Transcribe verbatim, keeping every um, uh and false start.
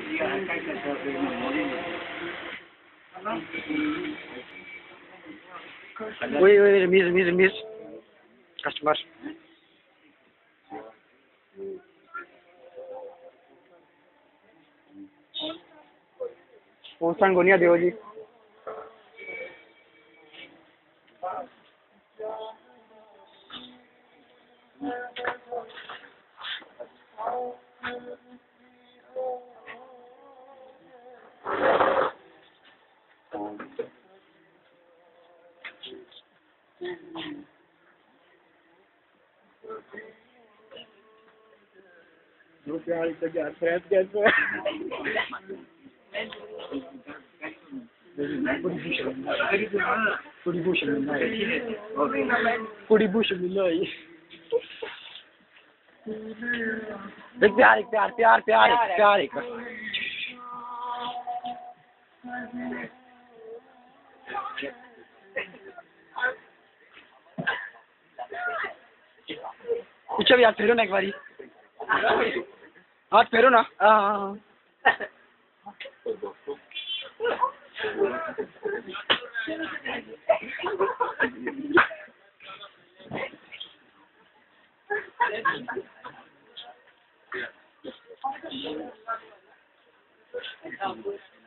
Wait, wait, miss, miss, miss. Customer. Phone गोनिया देव जी। दो प्यार से क्या फ्रेंड कैसे पूरी बुश मिलना है पूरी बुश मिलना है एक प्यार एक प्यार प्यार प्यार एक प्यार एक पीछे भी हाथ फेरो ना एक बारी हाथ फेरो ना हाँ हाँ